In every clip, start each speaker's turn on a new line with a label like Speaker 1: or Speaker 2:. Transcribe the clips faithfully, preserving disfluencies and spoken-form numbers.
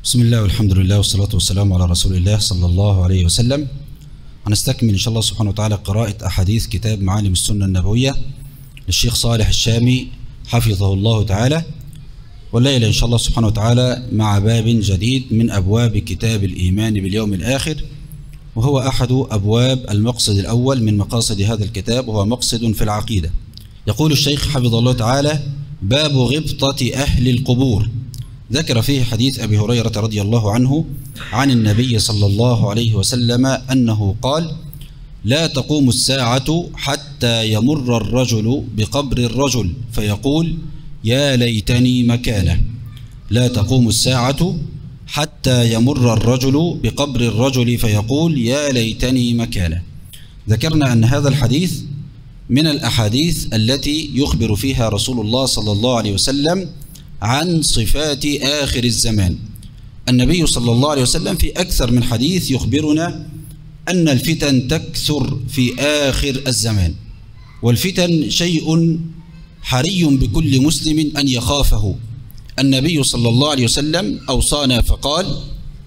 Speaker 1: بسم الله والحمد لله والصلاة والسلام على رسول الله صلى الله عليه وسلم. هنستكمل إن شاء الله سبحانه وتعالى قراءة أحاديث كتاب معالم السنة النبوية للشيخ صالح الشامي حفظه الله تعالى، والليلة إن شاء الله سبحانه وتعالى مع باب جديد من أبواب كتاب الإيمان باليوم الآخر، وهو أحد أبواب المقصد الأول من مقاصد هذا الكتاب، وهو مقصد في العقيدة. يقول الشيخ حفظه الله تعالى: باب غبطة أهل القبور. ذكر فيه حديث أبي هريرة رضي الله عنه عن النبي صلى الله عليه وسلم أنه قال: لا تقوم الساعة حتى يمر الرجل بقبر الرجل فيقول: يا ليتني مكانه. لا تقوم الساعة حتى يمر الرجل بقبر الرجل فيقول: يا ليتني مكانه. ذكرنا أن هذا الحديث من الأحاديث التي يخبر فيها رسول الله صلى الله عليه وسلم عن صفات آخر الزمان. النبي صلى الله عليه وسلم في أكثر من حديث يخبرنا أن الفتن تكثر في آخر الزمان، والفتن شيء حري بكل مسلم أن يخافه. النبي صلى الله عليه وسلم أوصانا فقال: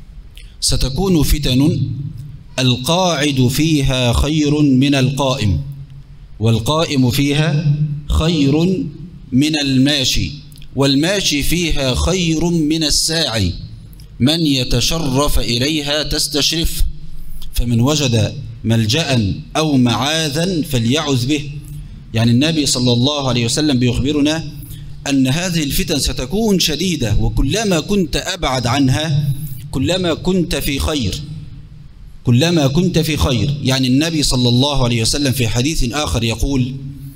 Speaker 1: ستكون فتن القاعد فيها خير من القائم، والقائم فيها خير من الماشي، والماشي فيها خير من الساعي، من يتشرف إليها تستشرف، فمن وجد ملجأ أو معاذا فليعذ به. يعني النبي صلى الله عليه وسلم بيخبرنا أن هذه الفتن ستكون شديدة، وكلما كنت أبعد عنها كلما كنت في خير، كلما كنت في خير. يعني النبي صلى الله عليه وسلم في حديث آخر يقول: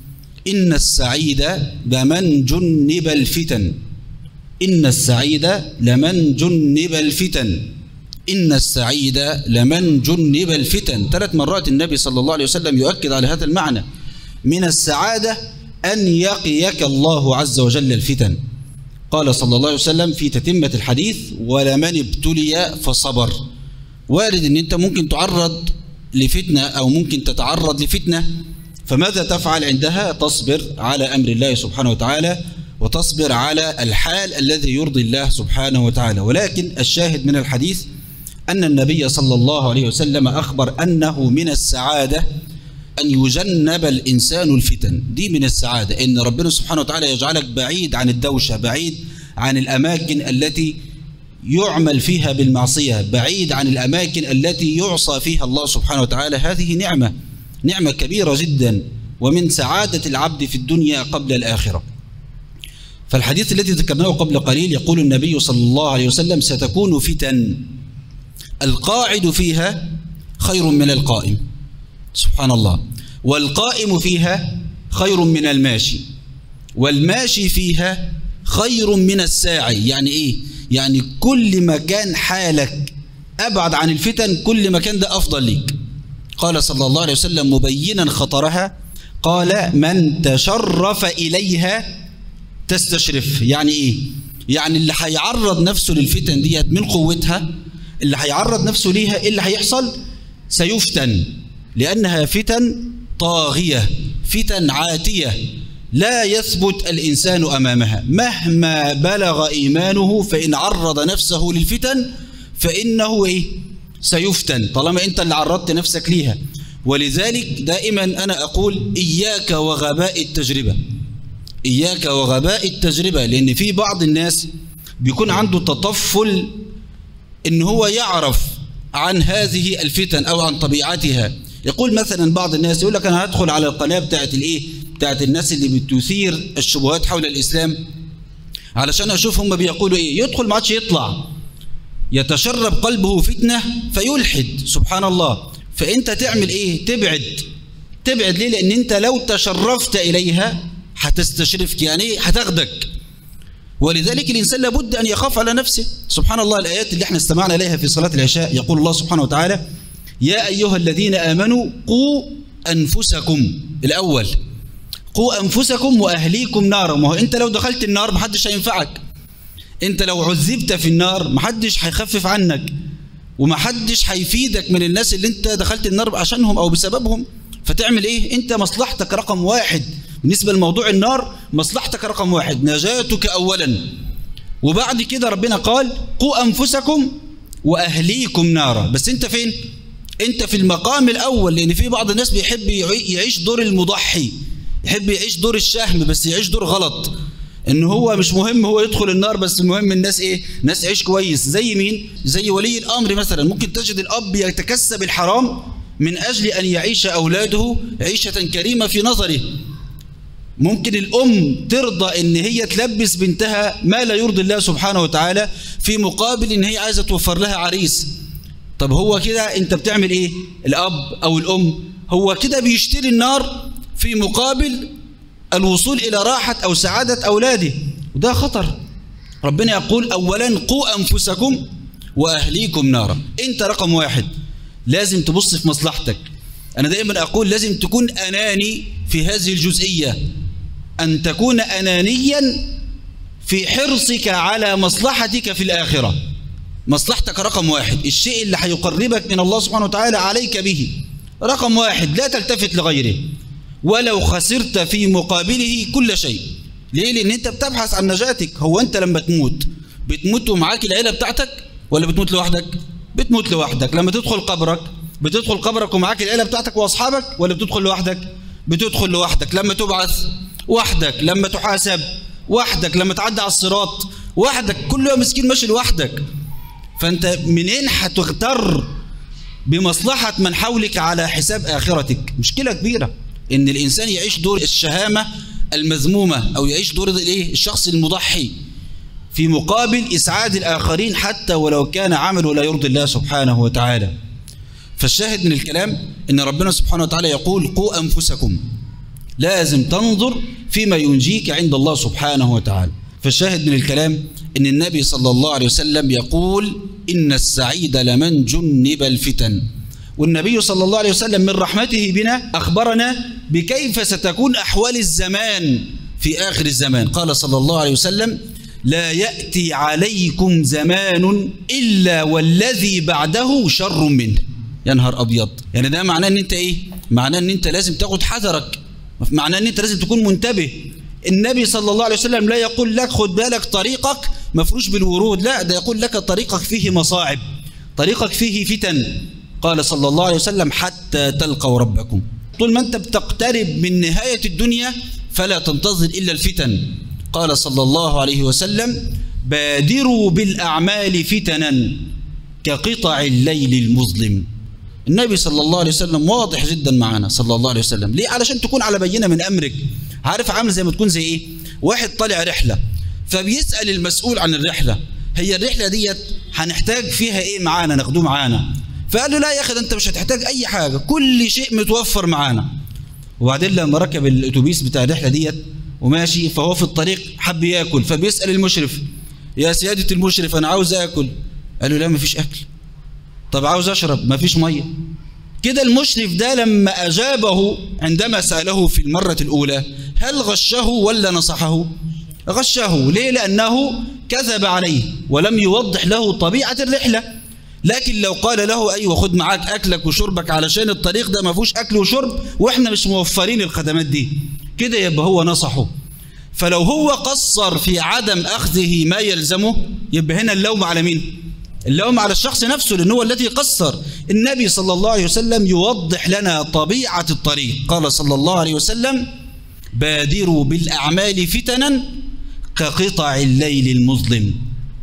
Speaker 1: إن السعيد لمن جنب الفتن، إن السعيد لمن جنب الفتن، إن السعيد لمن جنب الفتن. ثلاث مرات النبي صلى الله عليه وسلم يؤكد على هذا المعنى. من السعادة أن يقيك الله عز وجل الفتن. قال صلى الله عليه وسلم في تتمة الحديث: ولمن ابتلي فصبر. وارد أن أنت ممكن تعرض لفتنة أو ممكن تتعرض لفتنة، فماذا تفعل عندها؟ تصبر على أمر الله سبحانه وتعالى، وتصبر على الحال الذي يرضي الله سبحانه وتعالى. ولكن الشاهد من الحديث أن النبي صلى الله عليه وسلم أخبر أنه من السعادة أن يجنب الإنسان الفتن. دي من السعادة، إن ربنا سبحانه وتعالى يجعلك بعيد عن الدوشة، بعيد عن الأماكن التي يعمل فيها بالمعصية، بعيد عن الأماكن التي يعصى فيها الله سبحانه وتعالى. هذه نعمة، نعمة كبيرة جدا، ومن سعادة العبد في الدنيا قبل الآخرة. فالحديث الذي ذكرناه قبل قليل يقول النبي صلى الله عليه وسلم: ستكون فتن القاعد فيها خير من القائم، سبحان الله، والقائم فيها خير من الماشي، والماشي فيها خير من الساعي. يعني إيه؟ يعني كل ما كان حالك أبعد عن الفتن كل ما كان ده أفضل ليك. قال صلى الله عليه وسلم مبينا خطرها: قال: من تشرف إليها تستشرف. يعني إيه؟ يعني اللي هيعرض نفسه للفتن ديت من قوتها، اللي هيعرض نفسه ليها، إيه اللي هيحصل؟ سيفتن، لأنها فتن طاغية، فتن عاتية لا يثبت الإنسان أمامها مهما بلغ إيمانه. فإن عرض نفسه للفتن فإنه إيه؟ سيفتن، طالما أنت اللي عرضت نفسك ليها. ولذلك دائما أنا أقول: إياك وغباء التجربة، إياك وغباء التجربة. لأن في بعض الناس بيكون عنده تطفل إن هو يعرف عن هذه الفتن أو عن طبيعتها. يقول مثلا بعض الناس يقول لك: أنا هدخل على القناة بتاعت الإيه؟ بتاعت الناس اللي بتثير الشبهات حول الإسلام علشان أشوف هم بيقولوا إيه. يدخل ما عادش يطلع، يتشرب قلبه فتنة فيلحد، سبحان الله. فأنت تعمل إيه؟ تبعد. تبعد ليه؟ لأن أنت لو تشرفت إليها هتستشرفك، يعني إيه؟ هتاخدك. ولذلك الإنسان لابد أن يخاف على نفسه. سبحان الله، الآيات اللي احنا استمعنا إليها في صلاة العشاء يقول الله سبحانه وتعالى: يا أيها الذين آمنوا قوا أنفسكم. الأول قوا أنفسكم وأهليكم نارا. ما هو أنت لو دخلت النار محدش هينفعك، أنت لو عذبت في النار محدش هيخفف عنك، ومحدش هيفيدك من الناس اللي أنت دخلت النار عشانهم أو بسببهم. فتعمل إيه؟ أنت مصلحتك رقم واحد بالنسبة لموضوع النار، مصلحتك رقم واحد، نجاتك أولا. وبعد كده ربنا قال قوا أنفسكم وأهليكم نارا. بس أنت فين؟ أنت في المقام الأول، لأن في بعض الناس بيحب يعيش دور المضحي، يحب يعيش دور الشهم، بس يعيش دور غلط، إن هو مش مهم هو يدخل النار، بس المهم الناس إيه؟ الناس يعيش كويس. زي مين؟ زي ولي الأمر مثلا. ممكن تجد الأب يتكسب الحرام من أجل أن يعيش أولاده عيشة كريمة في نظره. ممكن الأم ترضى إن هي تلبس بنتها ما لا يرضي الله سبحانه وتعالى في مقابل إن هي عايزة توفر لها عريس. طب هو كده أنت بتعمل إيه؟ الأب أو الأم هو كده بيشتري النار في مقابل الوصول إلى راحة أو سعادة أولاده، وده خطر. ربنا يقول أولا قوا أنفسكم وأهليكم نارا. أنت رقم واحد لازم تبص في مصلحتك. أنا دائما أقول لازم تكون أناني في هذه الجزئية، أن تكون أنانيا في حرصك على مصلحتك في الآخرة. مصلحتك رقم واحد، الشيء اللي هيقربك من الله سبحانه وتعالى عليك به رقم واحد، لا تلتفت لغيره ولو خسرت في مقابله كل شيء. ليه؟ لأن أنت بتبحث عن نجاتك. هو أنت لما تموت بتموت ومعاك العيلة بتاعتك ولا بتموت لوحدك؟ بتموت لوحدك. لما تدخل قبرك بتدخل قبرك ومعاك العيلة بتاعتك وأصحابك ولا بتدخل لوحدك؟ بتدخل لوحدك. لما تبعث وحدك، لما تحاسب وحدك، لما تعدي على الصراط وحدك، كل يوم مسكين ماشي لوحدك. فأنت منين هتغتر بمصلحة من حولك على حساب آخرتك؟ مشكلة كبيرة إن الإنسان يعيش دور الشهامة المذمومة أو يعيش دور الإيه؟ الشخص المضحي في مقابل إسعاد الآخرين حتى ولو كان عمله لا يرضي الله سبحانه وتعالى. فالشاهد من الكلام إن ربنا سبحانه وتعالى يقول قوا أنفسكم، لازم تنظر فيما ينجيك عند الله سبحانه وتعالى. فالشاهد من الكلام إن النبي صلى الله عليه وسلم يقول إن السعيد لمن جنب الفتن. والنبي صلى الله عليه وسلم من رحمته بنا أخبرنا بكيف ستكون أحوال الزمان في آخر الزمان. قال صلى الله عليه وسلم لا يأتي عليكم زمان إلا والذي بعده شر منه. يا نهار أبيض. يعني ده معناه أن أنت إيه؟ معناه أن أنت لازم تاخد حذرك، معناه أن أنت لازم تكون منتبه. النبي صلى الله عليه وسلم لا يقول لك خد بالك طريقك مفروش بالورود، لا، ده يقول لك طريقك فيه مصاعب، طريقك فيه فتن. قال صلى الله عليه وسلم حتى تلقوا ربكم. طول ما أنت بتقترب من نهاية الدنيا فلا تنتظر إلا الفتن. قال صلى الله عليه وسلم بادروا بالأعمال فتنا كقطع الليل المظلم. النبي صلى الله عليه وسلم واضح جدا معنا صلى الله عليه وسلم. ليه؟ علشان تكون على بينة من أمرك. عارف عامل زي ما تكون زي إيه؟ واحد طالع رحلة فبيسأل المسؤول عن الرحلة هي الرحلة ديت هنحتاج فيها إيه معانا ناخدوه معانا؟ فقال له لا يا أخي أنت مش هتحتاج أي حاجة، كل شيء متوفر معانا. وبعدين لما ركب الأتوبيس بتاع الرحلة ديت وماشي فهو في الطريق حب ياكل، فبيسأل المشرف يا سيادة المشرف أنا عاوز أكل. قال له لا مفيش أكل. طب عاوز أشرب؟ مفيش مية. كده المشرف ده لما أجابه عندما سأله في المرة الأولى هل غشه ولا نصحه؟ غشه. ليه؟ لأنه كذب عليه ولم يوضح له طبيعة الرحلة. لكن لو قال له أيوة خد معاك أكلك وشربك علشان الطريق ده ما فيهوش أكل وشرب وإحنا مش موفرين الخدمات دي، كده يبقى هو نصحه. فلو هو قصر في عدم أخذه ما يلزمه يبقى هنا اللوم على مين؟ اللوم على الشخص نفسه لأنه هو الذي قصر. النبي صلى الله عليه وسلم يوضح لنا طبيعة الطريق. قال صلى الله عليه وسلم بادروا بالأعمال فتنا كقطع الليل المظلم.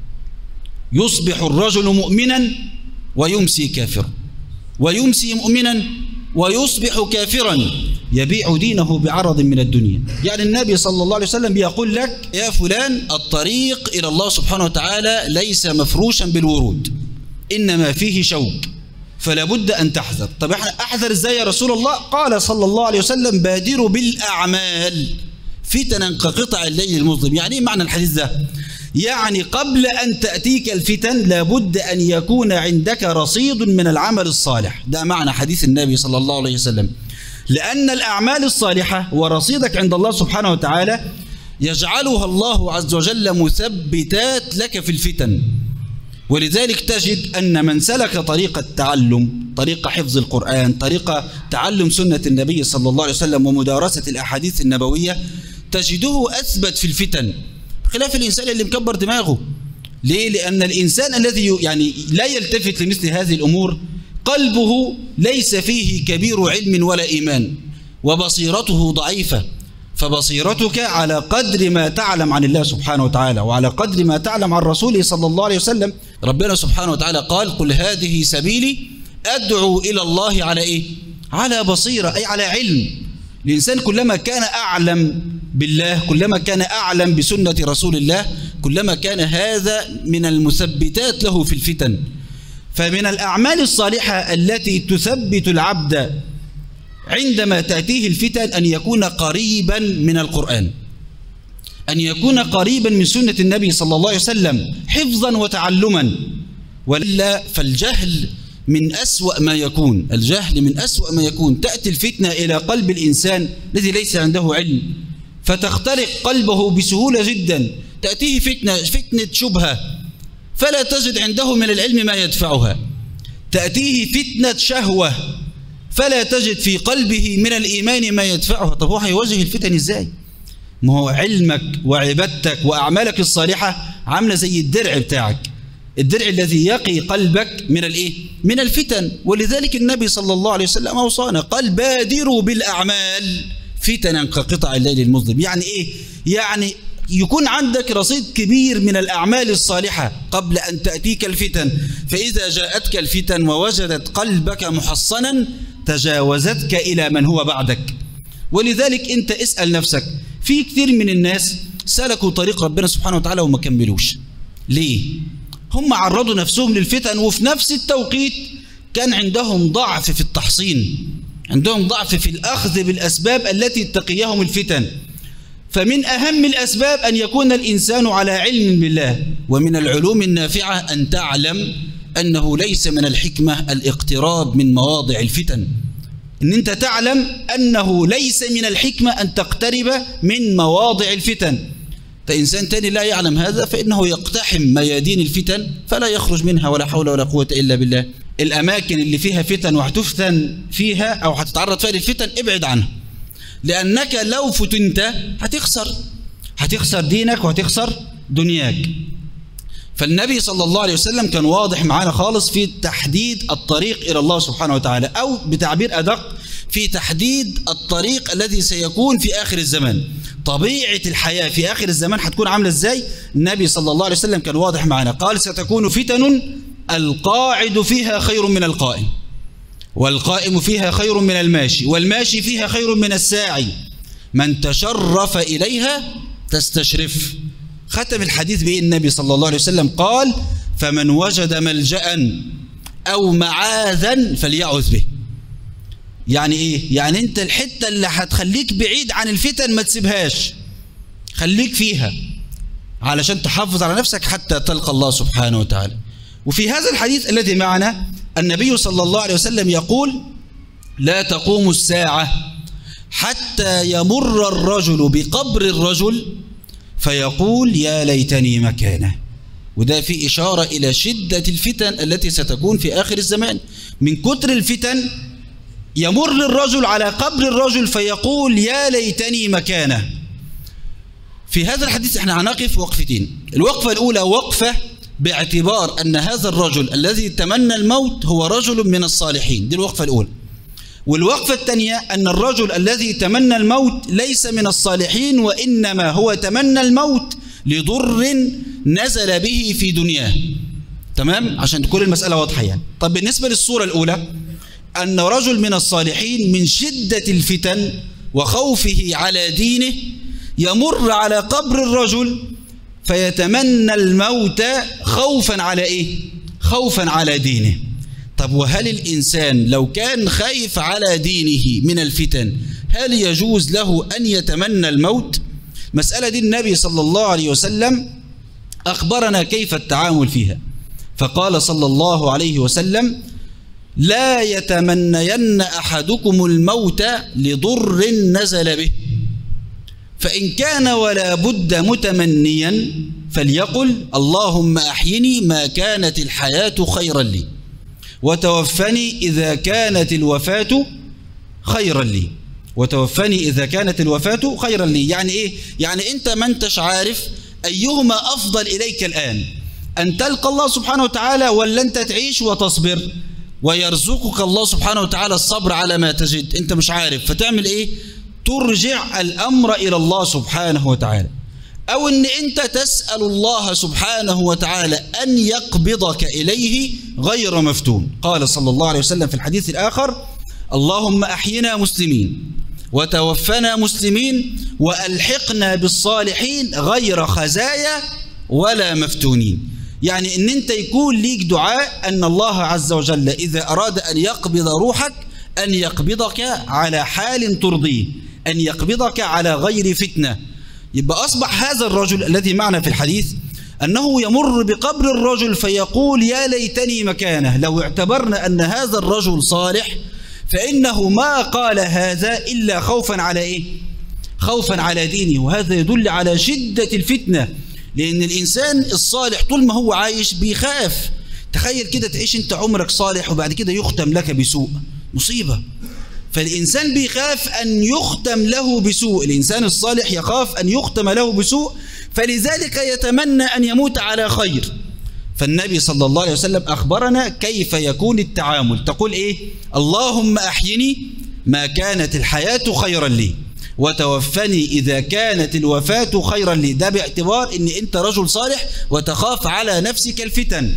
Speaker 1: يصبح الرجل مؤمنا ويمسي كافرا، ويمسي مؤمنا ويصبح كافرا، يبيع دينه بعرض من الدنيا. يعني النبي صلى الله عليه وسلم بيقول لك يا فلان الطريق إلى الله سبحانه وتعالى ليس مفروشا بالورود، إنما فيه شوك، فلا بد أن تحذر. طب احنا أحذر إزاي يا رسول الله؟ قال صلى الله عليه وسلم بادروا بالأعمال فتنا كقطع الليل المظلم. يعني ايه معنى الحديث ده؟ يعني قبل أن تأتيك الفتن لابد أن يكون عندك رصيد من العمل الصالح. ده معنى حديث النبي صلى الله عليه وسلم، لأن الأعمال الصالحة ورصيدك عند الله سبحانه وتعالى يجعلها الله عز وجل مثبتات لك في الفتن. ولذلك تجد أن من سلك طريق التعلم، طريق حفظ القرآن، طريق تعلم سنة النبي صلى الله عليه وسلم ومدارسة الأحاديث النبوية، تجده أثبت في الفتن. خلاف الإنسان اللي مكبر دماغه. ليه؟ لأن الإنسان الذي يعني لا يلتفت لمثل هذه الأمور قلبه ليس فيه كبير علم ولا إيمان، وبصيرته ضعيفة. فبصيرتك على قدر ما تعلم عن الله سبحانه وتعالى، وعلى قدر ما تعلم عن رسوله صلى الله عليه وسلم. ربنا سبحانه وتعالى قال: قل هذه سبيلي أدعو إلى الله على إيه؟ على بصيرة، أي على علم. الإنسان كلما كان أعلم بالله، كلما كان أعلم بسنة رسول الله، كلما كان هذا من المثبتات له في الفتن. فمن الأعمال الصالحة التي تثبت العبد عندما تأتيه الفتن أن يكون قريبا من القرآن، أن يكون قريبا من سنة النبي صلى الله عليه وسلم حفظا وتعلما. وإلا فالجهل من أسوأ ما يكون، الجهل من أسوأ ما يكون. تأتي الفتنة إلى قلب الإنسان الذي ليس عنده علم فتخترق قلبه بسهولة جدا. تأتيه فتنة فتنة شبهة فلا تجد عنده من العلم ما يدفعها. تأتيه فتنة شهوة فلا تجد في قلبه من الإيمان ما يدفعها. طب هو هيواجه الفتن إزاي؟ ما هو علمك وعبادتك وأعمالك الصالحة عاملة زي الدرع بتاعك، الدرع الذي يقي قلبك من الإيه؟ من الفتن. ولذلك النبي صلى الله عليه وسلم أوصانا قال: بادروا بالأعمال فتنا كقطع الليل المظلم. يعني إيه؟ يعني يكون عندك رصيد كبير من الأعمال الصالحة قبل أن تأتيك الفتن، فإذا جاءتك الفتن ووجدت قلبك محصنا تجاوزتك إلى من هو بعدك. ولذلك أنت اسأل نفسك، في كثير من الناس سلكوا طريق ربنا سبحانه وتعالى وما كملوش. ليه؟ هم عرضوا نفسهم للفتن، وفي نفس التوقيت كان عندهم ضعف في التحصين، عندهم ضعف في الأخذ بالأسباب التي تقيهم الفتن. فمن أهم الأسباب أن يكون الإنسان على علم بالله. ومن العلوم النافعة أن تعلم أنه ليس من الحكمة الاقتراب من مواضع الفتن، أن أنت تعلم أنه ليس من الحكمة أن تقترب من مواضع الفتن. فإنسان تاني لا يعلم هذا فإنه يقتحم ميادين الفتن فلا يخرج منها ولا حول ولا قوة إلا بالله. الأماكن اللي فيها فتن وهتفتن فيها أو هتتعرض فيها للفتن ابعد عنها، لأنك لو فتنت هتخسر، هتخسر دينك وهتخسر دنياك. فالنبي صلى الله عليه وسلم كان واضح معانا خالص في تحديد الطريق إلى الله سبحانه وتعالى، أو بتعبير أدق في تحديد الطريق الذي سيكون في آخر الزمان. طبيعة الحياة في آخر الزمان هتكون عاملة إزاي؟ النبي صلى الله عليه وسلم كان واضح معنا، قال: ستكون فتن القاعد فيها خير من القائم، والقائم فيها خير من الماشي، والماشي فيها خير من الساعي، من تشرف إليها تستشرف. ختم الحديث بإيه النبي صلى الله عليه وسلم؟ قال: فمن وجد ملجأ أو معاذا فليعوذ به. يعني إيه؟ يعني أنت الحتة اللي هتخليك بعيد عن الفتن ما تسيبهاش، خليك فيها علشان تحافظ على نفسك حتى تلقى الله سبحانه وتعالى. وفي هذا الحديث الذي معنا النبي صلى الله عليه وسلم يقول: لا تقوم الساعة حتى يمر الرجل بقبر الرجل فيقول: يا ليتني مكانه. وده في إشارة إلى شدة الفتن التي ستكون في آخر الزمان. من كتر الفتن يمر الرجل على قبر الرجل فيقول: يا ليتني مكانه. في هذا الحديث احنا هنقف وقفتين. الوقفة الأولى وقفة باعتبار أن هذا الرجل الذي تمنى الموت هو رجل من الصالحين، دي الوقفة الأولى. والوقفة الثانية أن الرجل الذي تمنى الموت ليس من الصالحين، وإنما هو تمنى الموت لضر نزل به في دنياه. تمام؟ عشان تكون المسألة واضحة يعني. طب بالنسبة للصورة الأولى أن رجل من الصالحين من شدة الفتن وخوفه على دينه يمر على قبر الرجل فيتمنى الموت خوفا على إيه؟ خوفا على دينه. طب وهل الإنسان لو كان خايف على دينه من الفتن هل يجوز له أن يتمنى الموت؟ مسألة دي النبي صلى الله عليه وسلم أخبرنا كيف التعامل فيها، فقال صلى الله عليه وسلم: لا يتمنين أحدكم الموت لضر نزل به، فإن كان ولا بد متمنيا فليقل: اللهم أحيني ما كانت الحياة خيرا لي، وتوفني إذا كانت الوفاة خيرا لي، وتوفني إذا كانت الوفاة خيرا لي. يعني إيه؟ يعني أنت ما أنتش عارف أيهما أفضل إليك الآن؟ أن تلقى الله سبحانه وتعالى ولا أنت تعيش وتصبر؟ ويرزقك الله سبحانه وتعالى الصبر على ما تجد، أنت مش عارف، فتعمل إيه؟ ترجع الأمر إلى الله سبحانه وتعالى، أو أن أنت تسأل الله سبحانه وتعالى أن يقبضك إليه غير مفتون. قال صلى الله عليه وسلم في الحديث الآخر: اللهم أحينا مسلمين وتوفنا مسلمين وألحقنا بالصالحين غير خزايا ولا مفتونين. يعني أن أنت يكون ليك دعاء أن الله عز وجل إذا أراد أن يقبض روحك أن يقبضك على حال ترضيه، أن يقبضك على غير فتنة. يبقى أصبح هذا الرجل الذي معنا في الحديث أنه يمر بقبر الرجل فيقول: يا ليتني مكانه. لو اعتبرنا أن هذا الرجل صالح فإنه ما قال هذا إلا خوفا على إيه؟ خوفا على دينه. وهذا يدل على شدة الفتنة، لأن الإنسان الصالح طول ما هو عايش بيخاف. تخيل كده تعيش أنت عمرك صالح وبعد كده يختم لك بسوء، مصيبة. فالإنسان بيخاف أن يختم له بسوء، الإنسان الصالح يخاف أن يختم له بسوء، فلذلك يتمنى أن يموت على خير. فالنبي صلى الله عليه وسلم أخبرنا كيف يكون التعامل. تقول إيه؟ اللهم أحيني ما كانت الحياة خيرا لي وتوفني إذا كانت الوفاة خيرا لي. ده باعتبار أن أنت رجل صالح وتخاف على نفسك الفتن.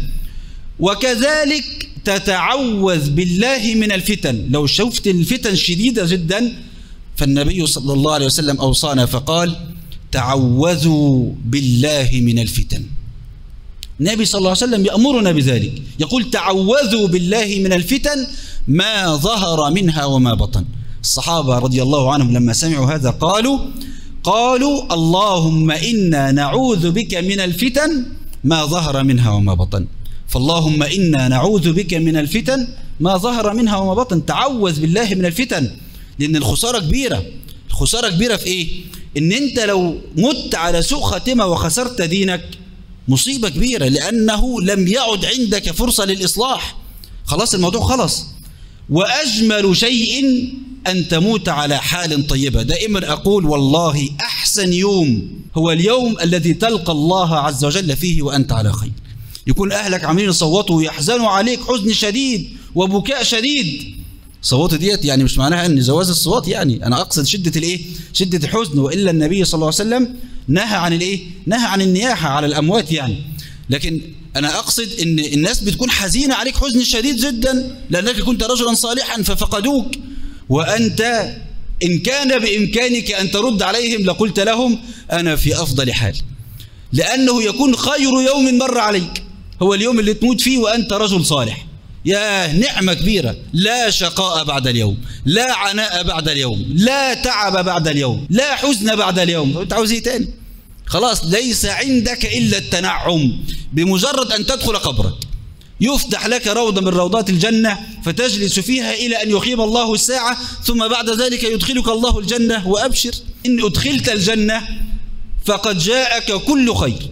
Speaker 1: وكذلك تتعوذ بالله من الفتن. لو شفت الفتن شديدة جدا فالنبي صلى الله عليه وسلم أوصانا فقال: تعوذوا بالله من الفتن. النبي صلى الله عليه وسلم يأمرنا بذلك، يقول: تعوذوا بالله من الفتن ما ظهر منها وما بطن. الصحابة رضي الله عنهم لما سمعوا هذا قالوا قالوا اللهم إنا نعوذ بك من الفتن ما ظهر منها وما بطن. فاللهم إنا نعوذ بك من الفتن ما ظهر منها وما بطن. تعوذ بالله من الفتن، لأن الخسارة كبيرة. الخسارة كبيرة في إيه؟ إن أنت لو مت على سوء خاتمة وخسرت دينك مصيبة كبيرة، لأنه لم يعد عندك فرصة للإصلاح، خلاص الموضوع خلص. وأجمل شيء أن تموت على حال طيبة. دائما أقول والله أحسن يوم هو اليوم الذي تلقى الله عز وجل فيه وأنت على خير. يكون أهلك عاملين يصوتوا ويحزنوا عليك حزن شديد وبكاء شديد. صوت ديت يعني مش معناها أن زواز الصوت، يعني أنا أقصد شدة الإيه؟ شدة الحزن. وإلا النبي صلى الله عليه وسلم نهى عن الإيه؟ نهى عن النياحة على الأموات يعني. لكن أنا أقصد أن الناس بتكون حزينة عليك حزن شديد جدا لأنك كنت رجلا صالحا ففقدوك، وأنت إن كان بإمكانك أن ترد عليهم لقلت لهم أنا في أفضل حال، لأنه يكون خير يوم مر عليك هو اليوم اللي تموت فيه وأنت رجل صالح. يا نعمة كبيرة، لا شقاء بعد اليوم، لا عناء بعد اليوم، لا تعب بعد اليوم، لا حزن بعد اليوم. أنت عاوز إيه تاني؟ خلاص ليس عندك إلا التنعم. بمجرد أن تدخل قبرك يفتح لك روضة من روضات الجنة فتجلس فيها إلى أن يقيم الله الساعة، ثم بعد ذلك يدخلك الله الجنة. وأبشر إن أدخلت الجنة فقد جاءك كل خير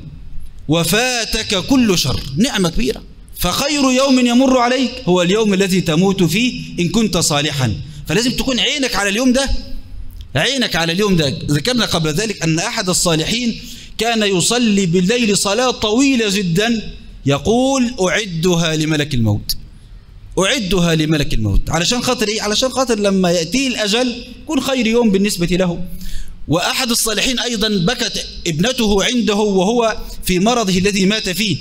Speaker 1: وفاتك كل شر. نعمة كبيرة. فخير يوم يمر عليك هو اليوم الذي تموت فيه إن كنت صالحا. فلازم تكون عينك على اليوم ده، عينك على اليوم ده. ذكرنا قبل ذلك أن أحد الصالحين كان يصلي بالليل صلاة طويلة جدا، يقول أعدها لملك الموت، أعدها لملك الموت. علشان خاطر إيه؟ علشان خاطر لما يأتيه الأجل يكون خير يوم بالنسبة له. وأحد الصالحين أيضا بكت ابنته عنده وهو في مرضه الذي مات فيه،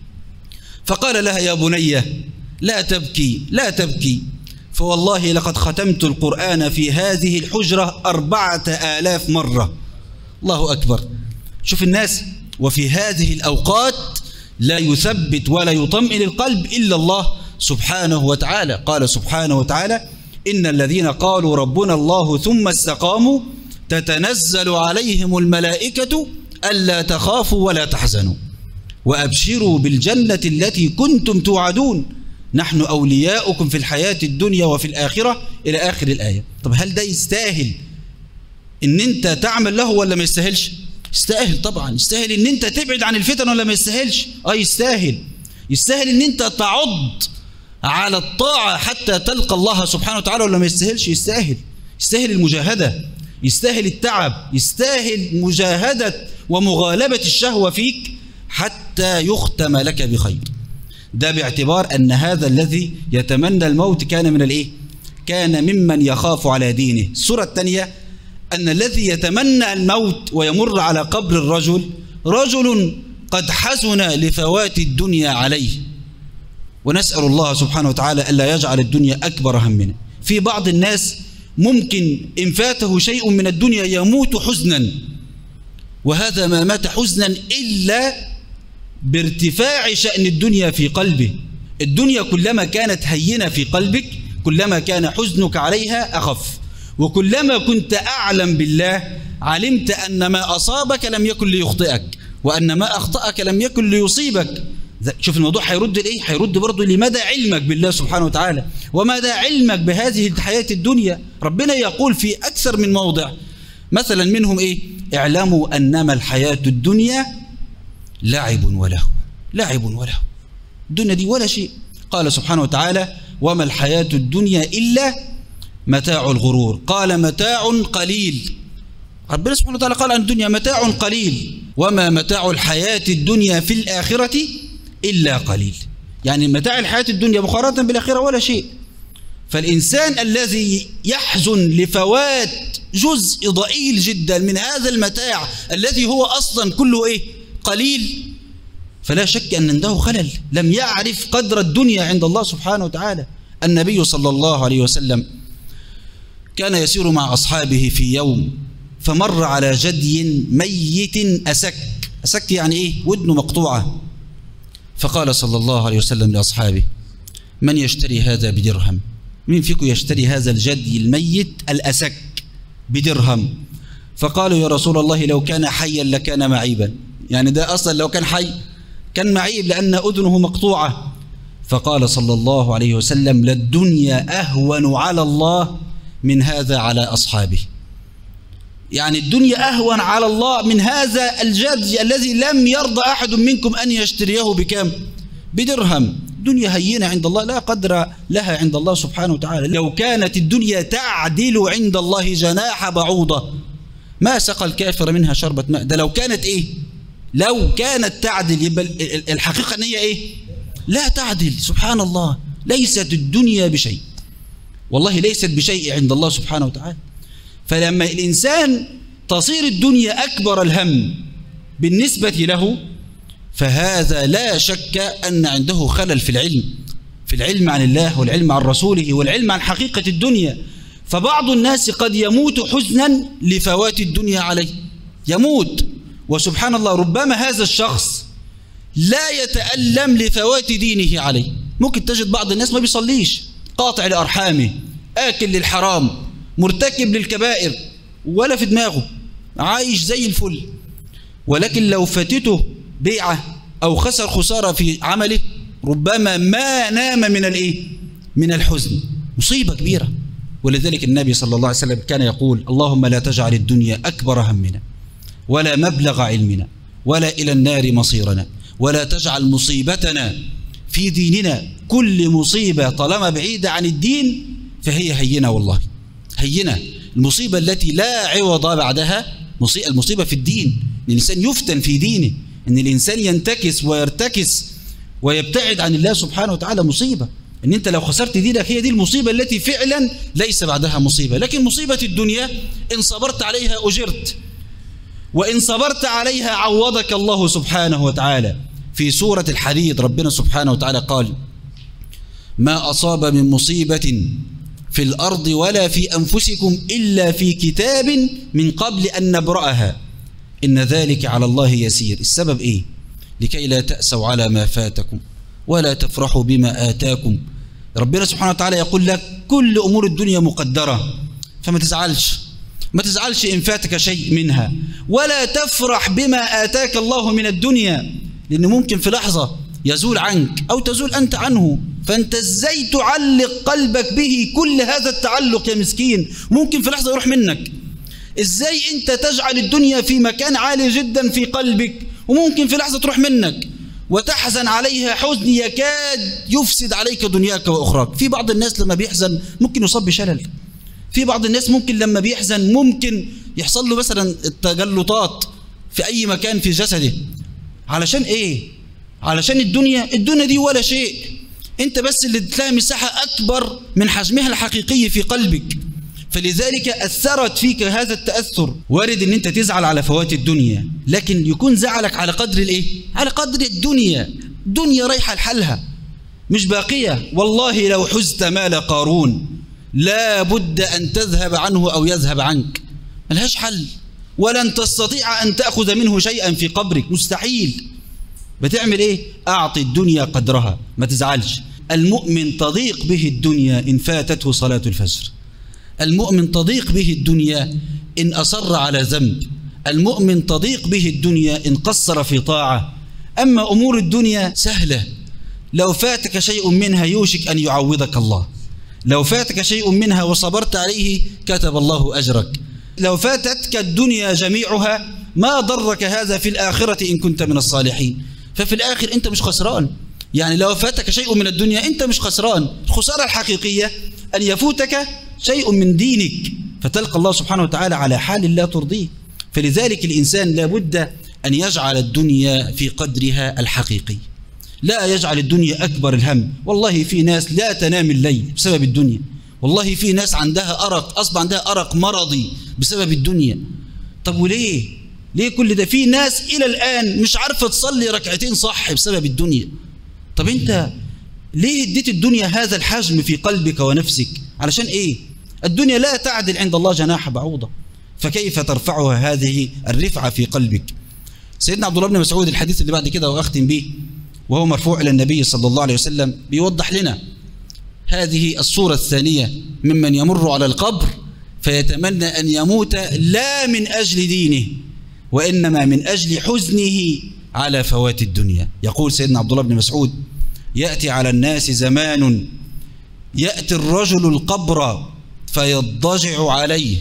Speaker 1: فقال لها يا بني لا تبكي لا تبكي، فوالله لقد ختمت القرآن في هذه الحجرة أربعة آلاف مرة. الله أكبر. شوف الناس. وفي هذه الأوقات لا يثبت ولا يطمئن القلب إلا الله سبحانه وتعالى. قال سبحانه وتعالى إن الذين قالوا ربنا الله ثم استقاموا تتنزل عليهم الملائكة ألا تخافوا ولا تحزنوا وأبشروا بالجنة التي كنتم توعدون نحن أولياؤكم في الحياة الدنيا وفي الآخرة إلى آخر الآية. طب هل ده يستاهل إن أنت تعمل له ولا ما يستاهلش؟ يستاهل طبعا. يستاهل إن أنت تبعد عن الفتن ولا ما يستاهلش؟ آه يستاهل. يستاهل إن أنت تعض على الطاعة حتى تلقى الله سبحانه وتعالى ولا ما يستاهلش؟ يستاهل. يستاهل المجاهدة، يستاهل التعب، يستاهل مجاهدة ومغالبة الشهوة فيك حتى يختم لك بخير. ده باعتبار أن هذا الذي يتمنى الموت كان من الإيه؟ كان ممن يخاف على دينه. السورة الثانية أن الذي يتمنى الموت ويمر على قبر الرجل رجل قد حزن لفوات الدنيا عليه، ونسأل الله سبحانه وتعالى ألا يجعل الدنيا أكبر همنا. في بعض الناس ممكن إن فاته شيء من الدنيا يموت حزنا، وهذا ما مات حزنا إلا بارتفاع شأن الدنيا في قلبه. الدنيا كلما كانت هينة في قلبك كلما كان حزنك عليها أخف، وكلما كنت أعلم بالله علمت أن ما أصابك لم يكن ليخطئك، وأن ما أخطأك لم يكن ليصيبك. شوف الموضوع هيرد لإيه؟ هيرد برضه لمدى علمك بالله سبحانه وتعالى ومدى علمك بهذه الحياة الدنيا. ربنا يقول في أكثر من موضع مثلا منهم إيه؟ اعلموا أنما الحياة الدنيا لعب وله. لعب وله، الدنيا دي ولا شيء. قال سبحانه وتعالى وما الحياة الدنيا إلا متاع الغرور. قال متاع قليل. ربنا سبحانه وتعالى قال عن الدنيا متاع قليل وما متاع الحياة الدنيا في الآخرة إلا قليل. يعني متاع الحياة الدنيا مقارنة بالآخرة ولا شيء. فالإنسان الذي يحزن لفوات جزء ضئيل جدا من هذا المتاع الذي هو أصلا كله إيه؟ قليل، فلا شك أن عنده خلل، لم يعرف قدر الدنيا عند الله سبحانه وتعالى. النبي صلى الله عليه وسلم كان يسير مع أصحابه في يوم فمر على جدي ميت أسك. أسك يعني إيه؟ ودنه مقطوعة. فقال صلى الله عليه وسلم لأصحابه من يشتري هذا بدرهم؟ مين فيكم يشتري هذا الجدي الميت الأسك بدرهم؟ فقالوا يا رسول الله لو كان حيا لكان معيبا. يعني ده أصلا لو كان حي كان معيب لأن أذنه مقطوعة. فقال صلى الله عليه وسلم للدنيا أهون على الله من هذا على أصحابه. يعني الدنيا أهون على الله من هذا الجدي الذي لم يرضى أحد منكم أن يشتريه بكم؟ بدرهم. الدنيا هينة عند الله لا قدر لها عند الله سبحانه وتعالى. لو كانت الدنيا تعدل عند الله جناح بعوضة ما سقى الكافر منها شربة ماء. ده لو كانت إيه؟ لو كانت تعدل يبقى الحقيقة أن هي إيه؟ لا تعدل. سبحان الله، ليست الدنيا بشيء، والله ليست بشيء عند الله سبحانه وتعالى. فلما الإنسان تصير الدنيا أكبر الهم بالنسبة له فهذا لا شك أن عنده خلل في العلم، في العلم عن الله والعلم عن رسوله والعلم عن حقيقة الدنيا. فبعض الناس قد يموت حزنا لفوات الدنيا عليه، يموت وسبحان الله ربما هذا الشخص لا يتألم لفوات دينه عليه. ممكن تجد بعض الناس ما بيصليش، قاطع لأرحامه، آكل للحرام، مرتكب للكبائر، ولا في دماغه، عايش زي الفل، ولكن لو فاتته بيعة أو خسر خسارة في عمله ربما ما نام من الإيه؟ من الحزن. مصيبة كبيرة. ولذلك النبي صلى الله عليه وسلم كان يقول اللهم لا تجعل الدنيا أكبر همنا ولا مبلغ علمنا ولا إلى النار مصيرنا ولا تجعل مصيبتنا في ديننا. كل مصيبة طالما بعيدة عن الدين فهي هينة، والله هينة. المصيبة التي لا عوض بعدها المصيبة في الدين، إن الإنسان يفتن في دينه، إن الإنسان ينتكس ويرتكس ويبتعد عن الله سبحانه وتعالى. مصيبة إن أنت لو خسرت دينك، هي دي المصيبة التي فعلا ليس بعدها مصيبة. لكن مصيبة الدنيا إن صبرت عليها أجرت، وإن صبرت عليها عوضك الله سبحانه وتعالى. في سورة الحديد ربنا سبحانه وتعالى قال ما أصاب من مصيبة في الأرض ولا في أنفسكم إلا في كتاب من قبل أن نبرأها إن ذلك على الله يسير. السبب إيه؟ لكي لا تأسوا على ما فاتكم ولا تفرحوا بما آتاكم. ربنا سبحانه وتعالى يقول لك كل أمور الدنيا مقدرة، فما تزعلش، ما تزعلش إن فاتك شيء منها، ولا تفرح بما آتاك الله من الدنيا، لأنه ممكن في لحظة يزول عنك أو تزول أنت عنه. فأنت إزاي تعلق قلبك به كل هذا التعلق يا مسكين؟ ممكن في لحظة يروح منك. إزاي أنت تجعل الدنيا في مكان عالي جدا في قلبك وممكن في لحظة تروح منك وتحزن عليها حزن يكاد يفسد عليك دنياك وأخراك. في بعض الناس لما بيحزن ممكن يصاب بشلل. في بعض الناس ممكن لما بيحزن ممكن يحصل له مثلا التجلطات في أي مكان في جسده. علشان إيه؟ علشان الدنيا الدنيا دي ولا شيء، أنت بس اللي تلاقي مساحة أكبر من حجمها الحقيقي في قلبك، فلذلك أثرت فيك هذا التأثر. وارد أن أنت تزعل على فوات الدنيا، لكن يكون زعلك على قدر الإيه؟ على قدر الدنيا. دنيا رايحة لحالها مش باقية. والله لو حزت مال قارون لا بد أن تذهب عنه أو يذهب عنك، ملهاش حل، ولن تستطيع أن تأخذ منه شيئا في قبرك، مستحيل. بتعمل إيه؟ أعطي الدنيا قدرها، ما تزعلش. المؤمن تضيق به الدنيا إن فاتته صلاة الفجر، المؤمن تضيق به الدنيا إن أصر على ذنب، المؤمن تضيق به الدنيا إن قصر في طاعة. أما أمور الدنيا سهلة، لو فاتك شيء منها يوشك أن يعوضك الله، لو فاتك شيء منها وصبرت عليه كتب الله أجرك. لو فاتتك الدنيا جميعها ما ضرك هذا في الآخرة إن كنت من الصالحين. ففي الآخر أنت مش خسران، يعني لو فاتك شيء من الدنيا أنت مش خسران. الخسارة الحقيقية أن يفوتك شيء من دينك فتلقى الله سبحانه وتعالى على حال لا ترضيه. فلذلك الإنسان لابد أن يجعل الدنيا في قدرها الحقيقي، لا يجعل الدنيا أكبر الهم. والله في ناس لا تنام الليل بسبب الدنيا، والله في ناس عندها أرق، أصبح عندها أرق مرضي بسبب الدنيا. طب وليه؟ ليه كل ده؟ في ناس إلى الآن مش عارفة تصلي ركعتين صح بسبب الدنيا. طب أنت ليه اديت الدنيا هذا الحجم في قلبك ونفسك؟ علشان إيه؟ الدنيا لا تعدل عند الله جناح بعوضة، فكيف ترفعها هذه الرفعة في قلبك؟ سيدنا عبد الله بن مسعود الحديث اللي بعد كده وأختم به، وهو مرفوع إلى النبي صلى الله عليه وسلم، بيوضح لنا هذه الصورة الثانية ممن يمر على القبر فيتمنى أن يموت لا من أجل دينه وإنما من أجل حزنه على فوات الدنيا. يقول سيدنا عبد الله بن مسعود: يأتي على الناس زمان يأتي الرجل القبر فيضجع عليه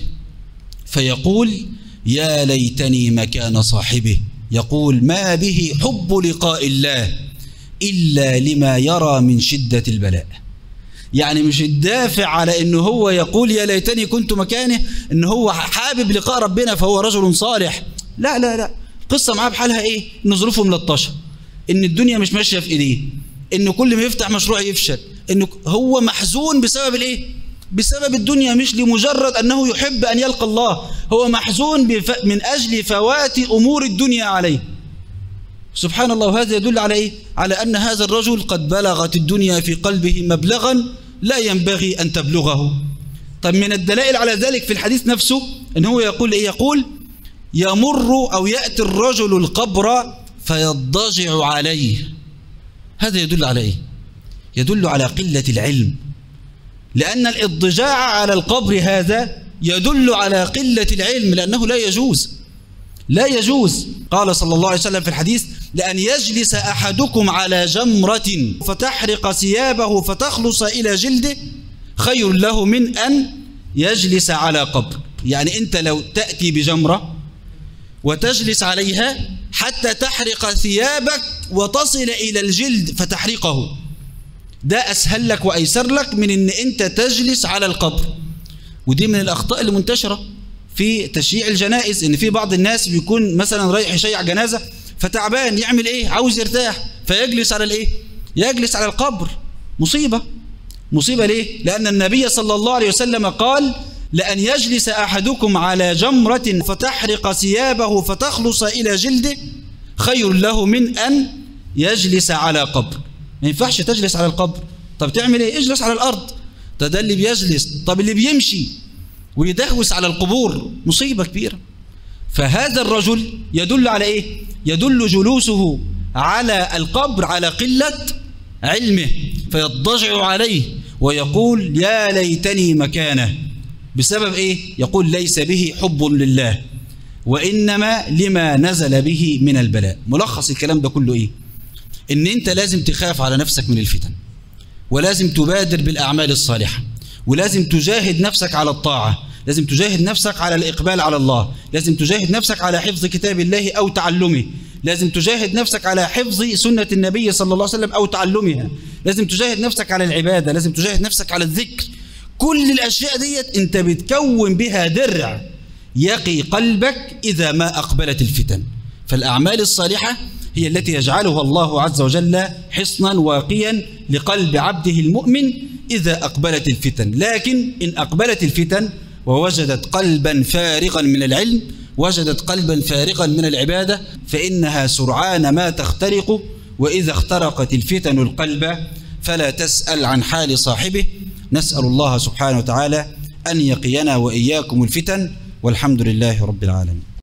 Speaker 1: فيقول: يا ليتني مكان صاحبه، يقول: ما به حب لقاء الله إلا لما يرى من شدة البلاء. يعني مش الدافع على إنه هو يقول يا ليتني كنت مكانه إنه هو حابب لقاء ربنا فهو رجل صالح، لا لا لا، قصة معاه بحالها إيه؟ إن ظروفه ملطشة، إن الدنيا مش ماشية في إيديه، إنه كل ما يفتح مشروع يفشل، إنه هو محزون بسبب الإيه؟ بسبب الدنيا، مش لمجرد أنه يحب أن يلقى الله، هو محزون من أجل فوات أمور الدنيا عليه. سبحان الله. وهذا يدل على إيه؟ على أن هذا الرجل قد بلغت الدنيا في قلبه مبلغا لا ينبغي أن تبلغه. طب من الدلائل على ذلك في الحديث نفسه أنه يقول إيه؟ يقول: يمر أو يأتي الرجل القبر فيضجع عليه. هذا يدل على إيه؟ يدل على قلة العلم، لأن الاضطجاع على القبر هذا يدل على قلة العلم، لأنه لا يجوز لا يجوز. قال صلى الله عليه وسلم في الحديث: لأن يجلس أحدكم على جمرة فتحرق ثيابه فتخلص إلى جلده خير له من أن يجلس على قبر. يعني أنت لو تأتي بجمرة وتجلس عليها حتى تحرق ثيابك وتصل إلى الجلد فتحرقه، ده أسهل لك وأيسر لك من أن أنت تجلس على القبر. ودي من الأخطاء المنتشرة في تشييع الجنائز، ان في بعض الناس بيكون مثلا رايح يشيع جنازه فتعبان، يعمل ايه؟ عاوز يرتاح فيجلس على الايه؟ يجلس على القبر. مصيبه مصيبه. ليه؟ لان النبي صلى الله عليه وسلم قال: لأن يجلس أحدكم على جمرة فتحرق ثيابه فتخلص إلى جلده خير له من أن يجلس على قبر. ما ينفعش تجلس على القبر. طب تعمل ايه؟ اجلس على الارض. ده ده اللي بيجلس. طب اللي بيمشي ويدهوس على القبور مصيبة كبيرة. فهذا الرجل يدل على إيه؟ يدل جلوسه على القبر على قلة علمه، فيضجع عليه ويقول: يا ليتني مكانه. بسبب إيه؟ يقول: ليس به حب لله وإنما لما نزل به من البلاء. ملخص الكلام ده كله إيه؟ إن أنت لازم تخاف على نفسك من الفتن، ولازم تبادر بالأعمال الصالحة، ولازم تجاهد نفسك على الطاعة، لازم تجاهد نفسك على الإقبال على الله، لازم تجاهد نفسك على حفظ كتاب الله أو تعلمه، لازم تجاهد نفسك على حفظ سنة النبي صلى الله عليه وسلم أو تعلمها، لازم تجاهد نفسك على العبادة، لازم تجاهد نفسك على الذكر. كل الأشياء ديت أنت بتكون بها درع يقي قلبك إذا ما أقبلت الفتن. فالأعمال الصالحة هي التي يجعلها الله عز وجل حصنا واقيا لقلب عبده المؤمن إذا أقبلت الفتن. لكن إن أقبلت الفتن ووجدت قلبا فارغا من العلم، وجدت قلبا فارغا من العبادة، فإنها سرعان ما تخترق. وإذا اخترقت الفتن القلب فلا تسأل عن حال صاحبه. نسأل الله سبحانه وتعالى أن يقينا وإياكم الفتن، والحمد لله رب العالمين.